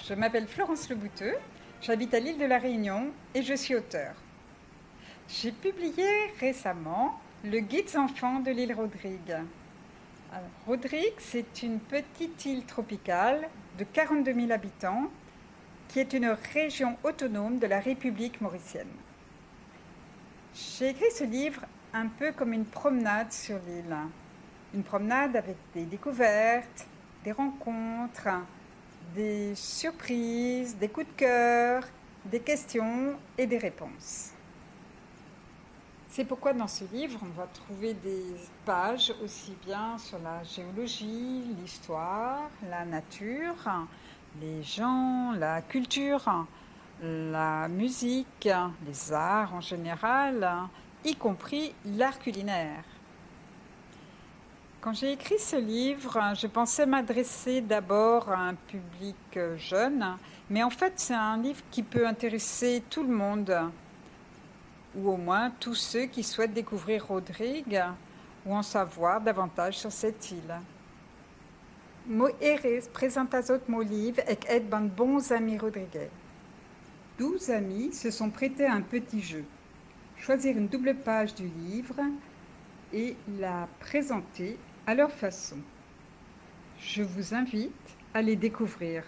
Je m'appelle Florence Lebouteux, j'habite à l'île de la Réunion et je suis auteure. J'ai publié récemment le Guide enfants de l'île Rodrigue. Alors, Rodrigue, c'est une petite île tropicale de 42 000 habitants qui est une région autonome de la République mauricienne. J'ai écrit ce livre un peu comme une promenade sur l'île. Une promenade avec des découvertes, des rencontres, des surprises, des coups de cœur, des questions et des réponses. C'est pourquoi dans ce livre, on va trouver des pages aussi bien sur la géologie, l'histoire, la nature, les gens, la culture, la musique, les arts en général, y compris l'art culinaire. Quand j'ai écrit ce livre, je pensais m'adresser d'abord à un public jeune, mais en fait c'est un livre qui peut intéresser tout le monde, ou au moins tous ceux qui souhaitent découvrir Rodrigue ou en savoir davantage sur cette île. Mo Erez presentas mo livre ek et ban bons amis Rodriguais. 12 amis se sont prêtés à un petit jeu. Choisir une double page du livre et la présenter à leur façon. Je vous invite à les découvrir.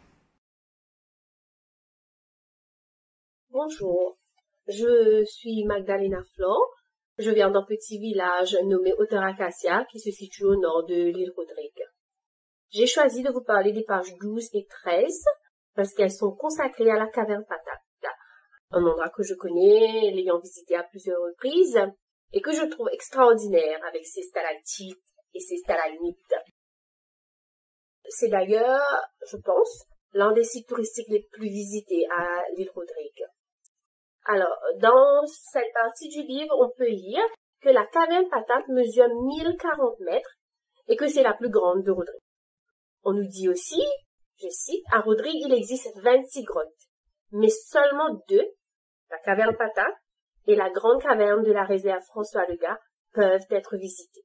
Bonjour, je suis Magdalena Flor. Je viens d'un petit village nommé Otaracacia qui se situe au nord de l'île Rodrigue. J'ai choisi de vous parler des pages 12 et 13 parce qu'elles sont consacrées à la caverne Patate, un endroit que je connais, l'ayant visité à plusieurs reprises et que je trouve extraordinaire avec ses stalactites et ses stalagmites. C'est d'ailleurs, je pense, l'un des sites touristiques les plus visités à l'île Rodrigue. Alors, dans cette partie du livre, on peut lire que la caverne Patate mesure 1040 mètres et que c'est la plus grande de Rodrigue. On nous dit aussi, je cite, à Rodrigue, il existe 26 grottes, mais seulement 2, la caverne Patate et la grande caverne de la réserve François Legas, peuvent être visitées.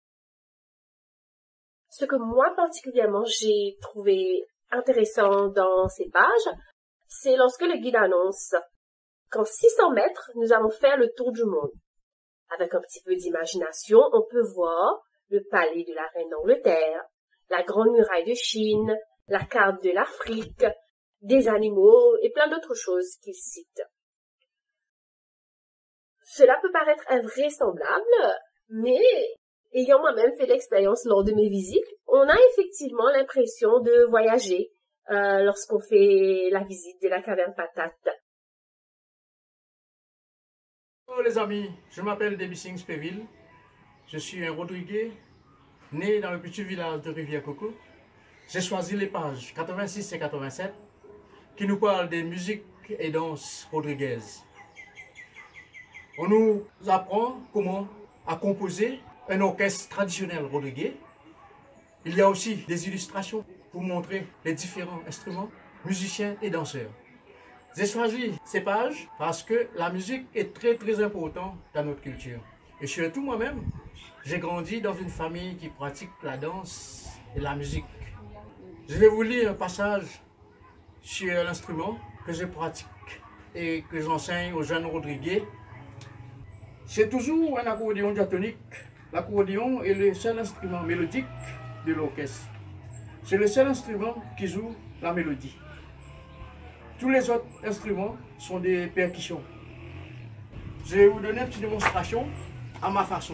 Ce que moi particulièrement j'ai trouvé intéressant dans ces pages, c'est lorsque le guide annonce qu'en 600 mètres, nous allons faire le tour du monde. Avec un petit peu d'imagination, on peut voir le palais de la reine d'Angleterre, la grande muraille de Chine, la carte de l'Afrique, des animaux et plein d'autres choses qu'il cite. Cela peut paraître invraisemblable, mais ayant moi-même fait l'expérience lors de mes visites, on a effectivement l'impression de voyager lorsqu'on fait la visite de la caverne Patate. Bonjour les amis, je m'appelle Debussy Spéville, je suis un Rodriguais, né dans le petit village de Rivière-Coco. J'ai choisi les pages 86 et 87 qui nous parlent des musiques et danses rodriguaises. On nous apprend comment à composer un orchestre traditionnel rodriguais. Il y a aussi des illustrations pour montrer les différents instruments, musiciens et danseurs. J'ai choisi ces pages parce que la musique est très importante dans notre culture. Et surtout moi-même, j'ai grandi dans une famille qui pratique la danse et la musique. Je vais vous lire un passage sur l'instrument que je pratique et que j'enseigne aux jeunes rodriguais. C'est toujours un accordéon diatonique. L'accordéon est le seul instrument mélodique de l'orchestre. C'est le seul instrument qui joue la mélodie. Tous les autres instruments sont des percussions. Je vais vous donner une petite démonstration à ma façon.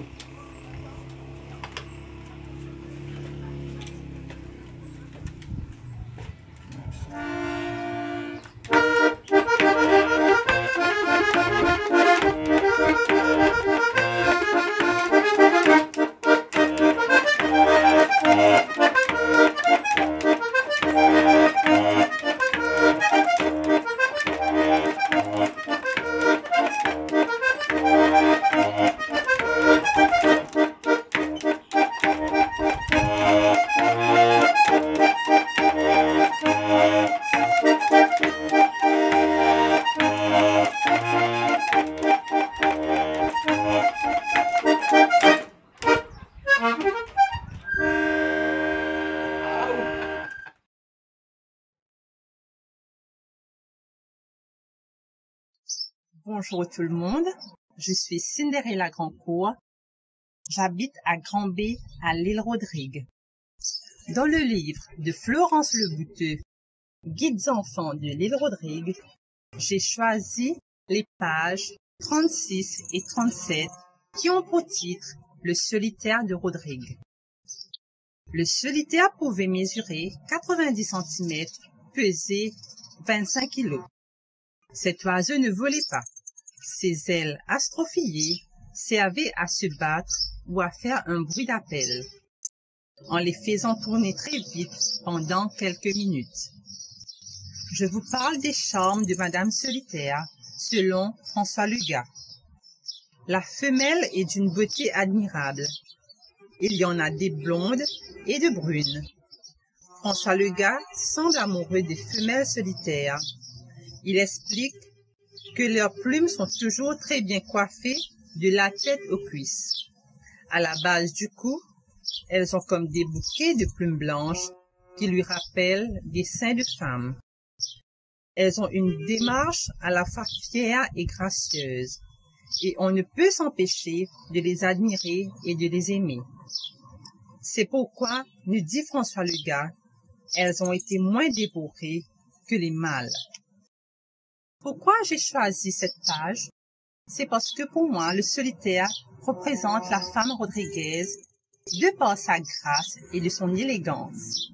Bonjour tout le monde, je suis Cinderella Grandcourt, j'habite à Grand-B à l'île Rodrigue. Dans le livre de Florence Lebouteux, Guides enfants de l'île Rodrigue, j'ai choisi les pages 36 et 37 qui ont pour titre Le solitaire de Rodrigue. Le solitaire pouvait mesurer 90 cm, peser 25 kg. Cet oiseau ne volait pas. Ses ailes astrophillées servaient à se battre ou à faire un bruit d'appel, en les faisant tourner très vite pendant quelques minutes. Je vous parle des charmes de Madame Solitaire, selon François Legas. La femelle est d'une beauté admirable. Il y en a des blondes et de brunes. François Legas semble amoureux des femelles solitaires. Il explique que leurs plumes sont toujours très bien coiffées de la tête aux cuisses. À la base du cou, elles ont comme des bouquets de plumes blanches qui lui rappellent des seins de femmes. Elles ont une démarche à la fois fière et gracieuse, et on ne peut s'empêcher de les admirer et de les aimer. C'est pourquoi, nous dit François Legas, elles ont été moins dévorées que les mâles. Pourquoi j'ai choisi cette page? C'est parce que pour moi, le solitaire représente la femme rodriguaise de par sa grâce et de son élégance.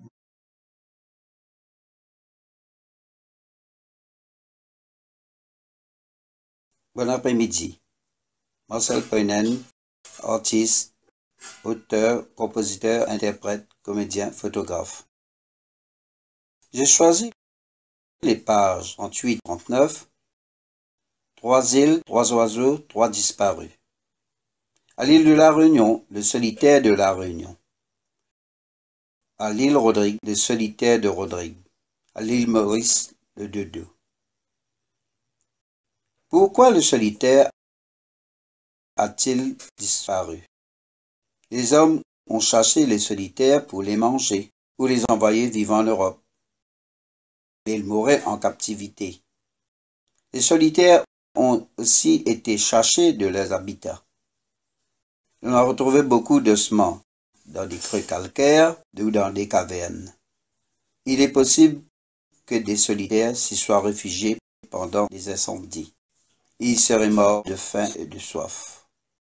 Bon après-midi. Marcel Peunen, artiste, auteur, compositeur, interprète, comédien, photographe. J'ai choisi les pages 38-39, 3 îles, 3 oiseaux, 3 disparus. À l'île de la Réunion, le solitaire de la Réunion. À l'île Rodrigue, le solitaire de Rodrigue. À l'île Maurice, le dodo. Pourquoi le solitaire a-t-il disparu? Les hommes ont chassé les solitaires pour les manger ou les envoyer vivre en Europe. Ils mouraient en captivité. Les solitaires ont aussi été chassés de leurs habitats. On a retrouvé beaucoup d'ossements dans des creux calcaires ou dans des cavernes. Il est possible que des solitaires s'y soient réfugiés pendant des incendies. Ils seraient morts de faim et de soif.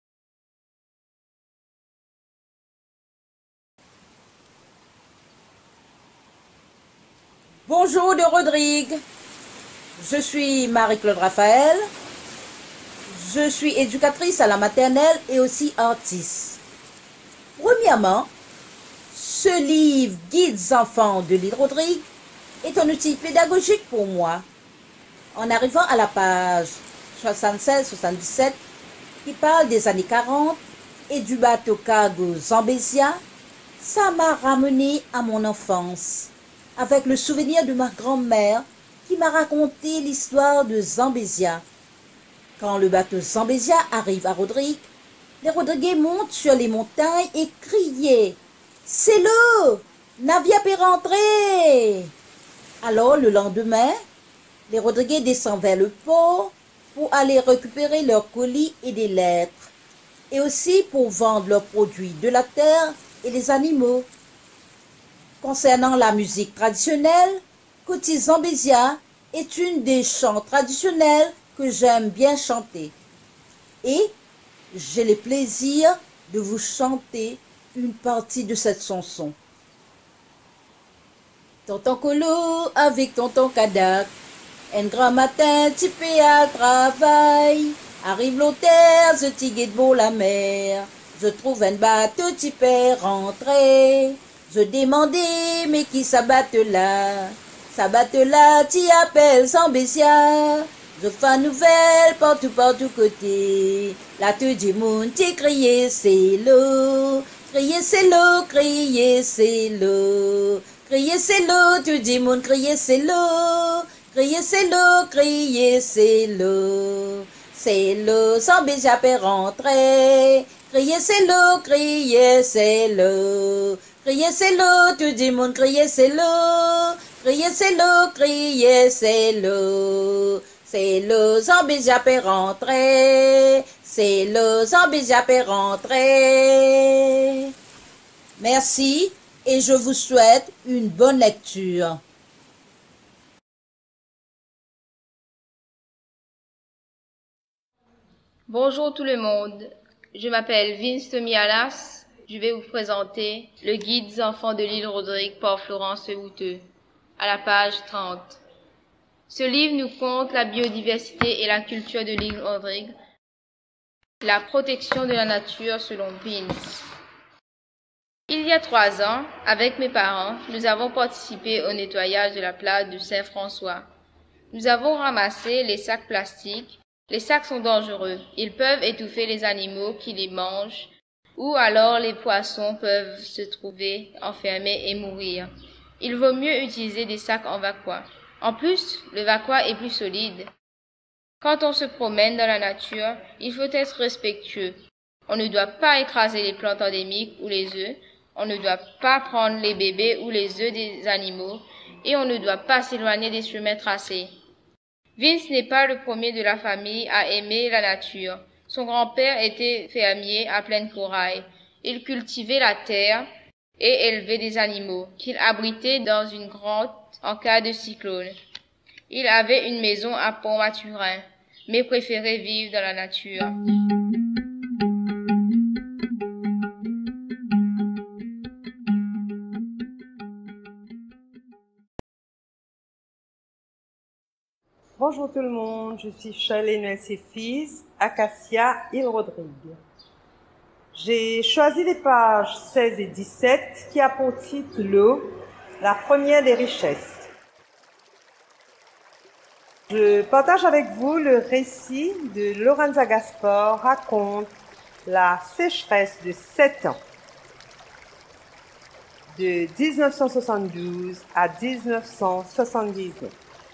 Bonjour de Rodrigue, je suis Marie-Claude Raphaël, je suis éducatrice à la maternelle et aussi artiste. Premièrement, ce livre Guides enfants de l'île Rodrigue est un outil pédagogique pour moi. En arrivant à la page 76-77 qui parle des années 40 et du bateau cargo Zambésia, ça m'a ramené à mon enfance, avec le souvenir de ma grand-mère qui m'a raconté l'histoire de Zambésia. Quand le bateau Zambésia arrive à Rodrigue, les Rodriguais montent sur les montagnes et crient « C'est l'eau! Navire peut rentrer !» Alors le lendemain, les Rodriguais descendent vers le port pour aller récupérer leurs colis et des lettres, et aussi pour vendre leurs produits de la terre et les animaux. Concernant la musique traditionnelle, Koti Zambésia est une des chants traditionnels que j'aime bien chanter. Et j'ai le plaisir de vous chanter une partie de cette chanson. Tonton Colo avec tonton Kadak, un grand matin, tipé à travail. Arrive l'auteur, je tigue de la mer. Je trouve un bateau tipé rentré. Je demandais, mais qui s'abatte là? S'abatte là, t'y appelles Zambésia. Je fais nouvelle partout côté. Là, tout du monde, t'y crié, c'est l'eau. Crier, c'est l'eau, crier, c'est l'eau. Crier, c'est l'eau, tout du monde, crier, c'est l'eau. Crier c'est l'eau, crier c'est l'eau. C'est l'eau, Zambésia peut rentrer. Crier c'est l'eau, crier c'est l'eau. Crier c'est l'eau, tout le monde crier c'est l'eau. Crier c'est l'eau, crier c'est l'eau. C'est le zombie zappé rentré. C'est le zombie zappé rentré. Merci et je vous souhaite une bonne lecture. Bonjour tout le monde, je m'appelle Vince Tomialas. Je vais vous présenter le guide des enfants de l'île Rodrigue par Florence Houteux, à la page 30. Ce livre nous conte la biodiversité et la culture de l'île Rodrigue, la protection de la nature selon Vince. Il y a 3 ans, avec mes parents, nous avons participé au nettoyage de la plage de Saint-François. Nous avons ramassé les sacs plastiques. Les sacs sont dangereux. Ils peuvent étouffer les animaux qui les mangent, ou alors les poissons peuvent se trouver enfermés et mourir. Il vaut mieux utiliser des sacs en vacua. En plus, le vacua est plus solide. Quand on se promène dans la nature, il faut être respectueux. On ne doit pas écraser les plantes endémiques ou les œufs. On ne doit pas prendre les bébés ou les œufs des animaux. Et on ne doit pas s'éloigner des chemins tracés. Vince n'est pas le premier de la famille à aimer la nature. Son grand-père était fermier à Plaine-Corail. Il cultivait la terre et élevait des animaux qu'il abritait dans une grotte en cas de cyclone. Il avait une maison à Pont-Maturin, mais préférait vivre dans la nature. Bonjour tout le monde, je suis Charlène et ses fils, Acacia, île Rodrigue. J'ai choisi les pages 16 et 17 qui a pour titre l'eau, la première des richesses. Je partage avec vous le récit de Lorenza Gaspard raconte la sécheresse de 7 ans, de 1972 à 1979.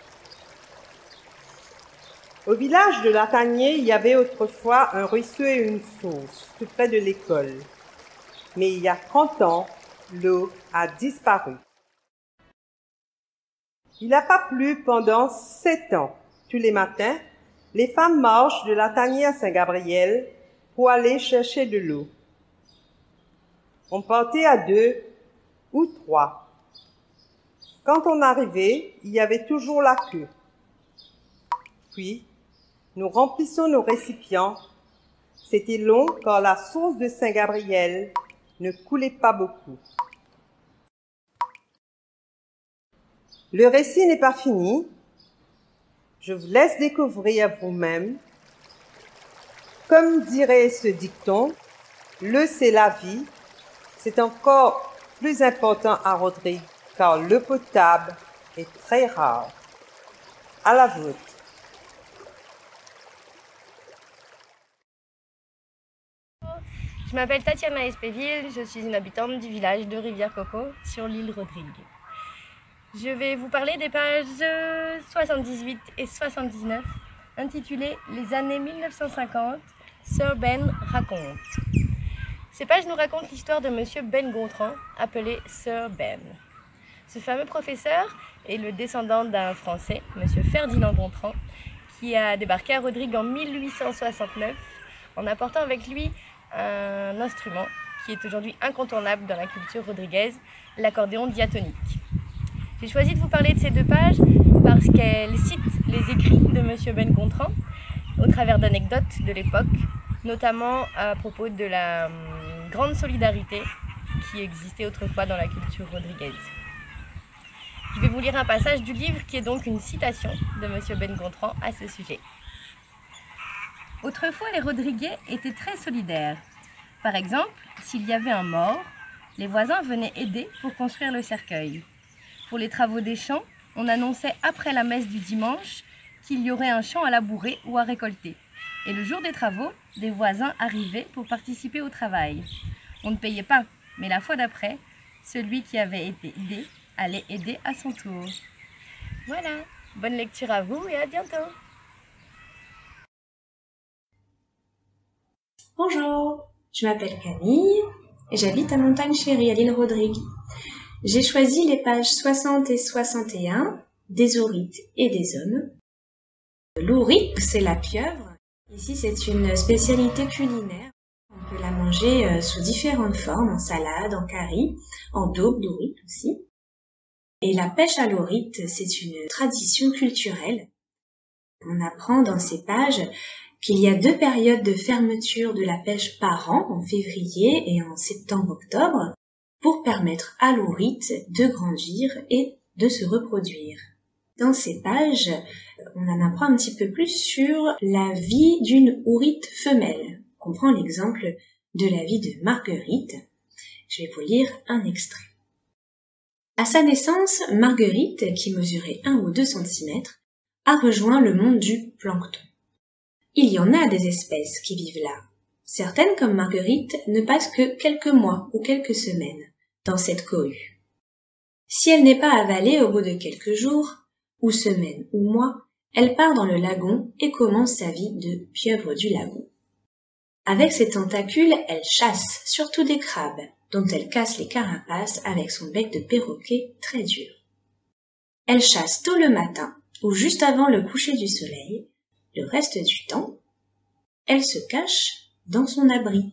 Au village de Latanier, il y avait autrefois un ruisseau et une source, tout près de l'école. Mais il y a 30 ans, l'eau a disparu. Il n'a pas plu pendant 7 ans. Tous les matins, les femmes marchent de Latanier à Saint-Gabriel pour aller chercher de l'eau. On partait à 2 ou 3. Quand on arrivait, il y avait toujours la queue. Puis, nous remplissons nos récipients. C'était long car la source de Saint-Gabriel ne coulait pas beaucoup. Le récit n'est pas fini. Je vous laisse découvrir vous-même. Comme dirait ce dicton, l'eau c'est la vie. C'est encore plus important à Rodrigue car l'eau potable est très rare. À la vôtre. Je m'appelle Tatiana Espéville, je suis une habitante du village de Rivière-Coco sur l'île Rodrigue. Je vais vous parler des pages 78 et 79 intitulées « Les années 1950, Sir Ben raconte ». Ces pages nous racontent l'histoire de Monsieur Ben Gontran, appelé Sir Ben. Ce fameux professeur est le descendant d'un Français, Monsieur Ferdinand Gontran, qui a débarqué à Rodrigue en 1869 en apportant avec lui un instrument qui est aujourd'hui incontournable dans la culture rodriguaise, l'accordéon diatonique. J'ai choisi de vous parler de ces 2 pages parce qu'elles citent les écrits de Monsieur Ben Gontran au travers d'anecdotes de l'époque, notamment à propos de la grande solidarité qui existait autrefois dans la culture rodriguaise. Je vais vous lire un passage du livre qui est donc une citation de Monsieur Ben Gontran à ce sujet. Autrefois, les Rodriguais étaient très solidaires. Par exemple, s'il y avait un mort, les voisins venaient aider pour construire le cercueil. Pour les travaux des champs, on annonçait après la messe du dimanche qu'il y aurait un champ à labourer ou à récolter. Et le jour des travaux, des voisins arrivaient pour participer au travail. On ne payait pas, mais la fois d'après, celui qui avait été aidé allait aider à son tour. Voilà, bonne lecture à vous et à bientôt. Bonjour, je m'appelle Camille et j'habite à Montagne-Chérie à l'île Rodrigue. J'ai choisi les pages 60 et 61 des Aurites et des Hommes L'ourite, c'est la pieuvre. Ici, c'est une spécialité culinaire. On peut la manger sous différentes formes, en salade, en curry, en daube d'ourite aussi. Et la pêche à l'ourite, c'est une tradition culturelle. On apprend dans ces pages qu'il y a 2 périodes de fermeture de la pêche par an, en février et en septembre-octobre, pour permettre à l'ourite de grandir et de se reproduire. Dans ces pages, on en apprend un petit peu plus sur la vie d'une ourite femelle. On prend l'exemple de la vie de Marguerite. Je vais vous lire un extrait. À sa naissance, Marguerite, qui mesurait 1 ou 2 cm, a rejoint le monde du plancton. Il y en a des espèces qui vivent là. Certaines, comme Marguerite, ne passent que quelques mois ou quelques semaines dans cette cohue. Si elle n'est pas avalée au bout de quelques jours, ou semaines ou mois, elle part dans le lagon et commence sa vie de pieuvre du lagon. Avec ses tentacules, elle chasse, surtout des crabes, dont elle casse les carapaces avec son bec de perroquet très dur. Elle chasse tôt le matin ou juste avant le coucher du soleil. Le reste du temps, elle se cache dans son abri.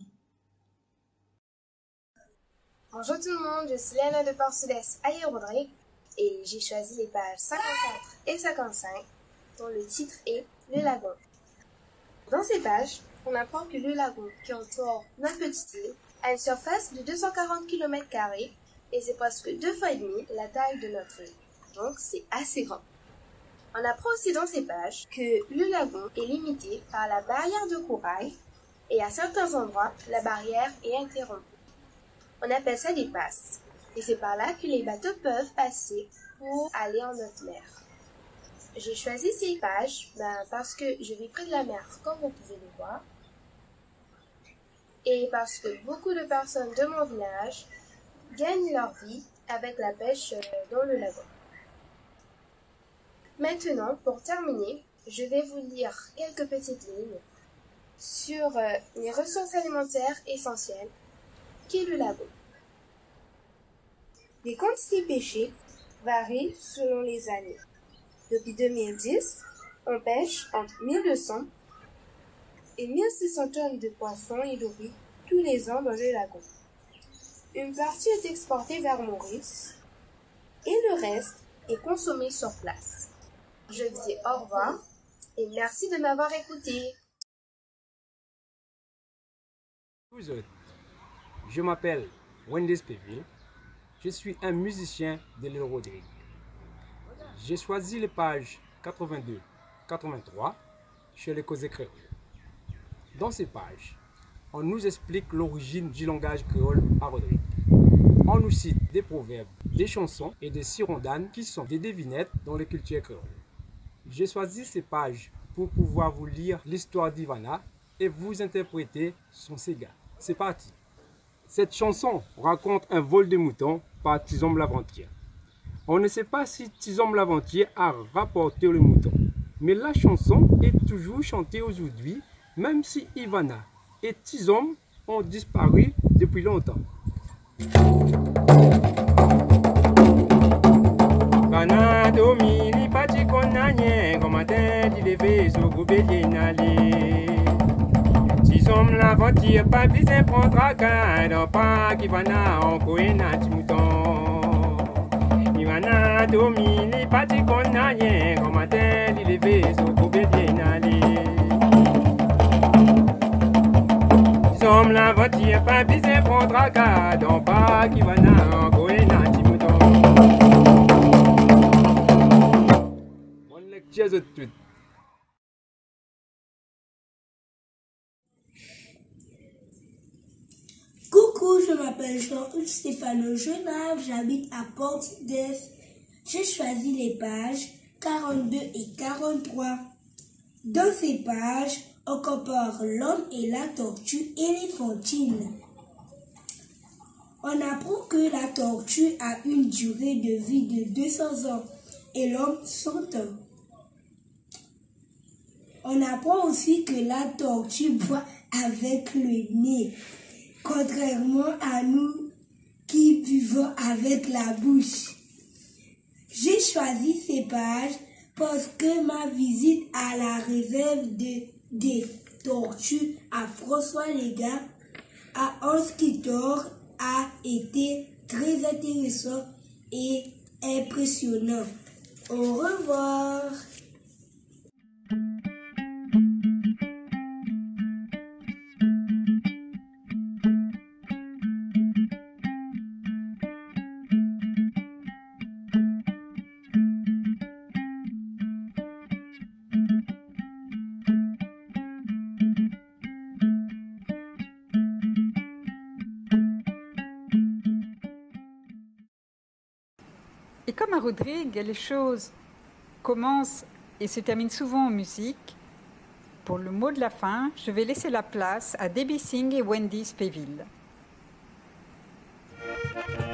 Bonjour tout le monde, je suis Léana de Port-Sud-Est à l'île Rodrigue et j'ai choisi les pages 54 et 55 dont le titre est Le lagon. Dans ces pages, on apprend que le lagon qui entoure notre petite île a une surface de 240 km² et c'est presque 2 fois et demi la taille de notre île. Donc c'est assez grand. On apprend aussi dans ces pages que le lagon est limité par la barrière de corail et à certains endroits, la barrière est interrompue. On appelle ça des passes et c'est par là que les bateaux peuvent passer pour aller en haute mer. J'ai choisi ces pages parce que je vis près de la mer, comme vous pouvez le voir, et parce que beaucoup de personnes de mon village gagnent leur vie avec la pêche dans le lagon. Maintenant, pour terminer, je vais vous lire quelques petites lignes sur les ressources alimentaires essentielles qu'est le lagon. Les quantités pêchées varient selon les années. Depuis 2010, on pêche entre 1200 et 1600 tonnes de poissons et d'ourite tous les ans dans le lagon. Une partie est exportée vers Maurice et le reste est consommé sur place. Je vous dis au revoir et merci de m'avoir écouté. Je m'appelle Wendy Speville. Je suis un musicien de l'île Rodrigue. J'ai choisi les pages 82-83 chez les Causées créoles. Dans ces pages, on nous explique l'origine du langage créole à Rodrigue. On nous cite des proverbes, des chansons et des sirondanes qui sont des devinettes dans les cultures créoles. J'ai choisi ces pages pour pouvoir vous lire l'histoire d'Ivana et vous interpréter son Sega. C'est parti. Cette chanson raconte un vol de moutons par Tizom Laventier. On ne sait pas si Tizom Laventier a rapporté le mouton, mais la chanson est toujours chantée aujourd'hui, même si Ivana et Tizom ont disparu depuis longtemps. Kana domini pati konanye komate di leve so goubé nalé. Tizom Laventier pas bien prendre garde pas qui vana en koena timouton. Ivana domini pati konanye komate di leve so goubé nalé. Tizom Laventier pas bien prendre garde pas qui vana en koena timouton. Coucou, je m'appelle Jean-Hugues Stéphano Genave, j'habite à Port-Sud-Est. J'ai choisi les pages 42 et 43. Dans ces pages, on compare l'homme et la tortue éléphantine. On apprend que la tortue a une durée de vie de 200 ans et l'homme 100 ans. On apprend aussi que la tortue boit avec le nez, contrairement à nous qui buvons avec la bouche. J'ai choisi ces pages parce que ma visite à la réserve des tortues à François Légat à Anse-Kitor a été très intéressant et impressionnant. Au revoir. Et comme à Rodrigue, les choses commencent et se terminent souvent en musique, pour le mot de la fin, je vais laisser la place à Debbie Singh et Wendy Spéville.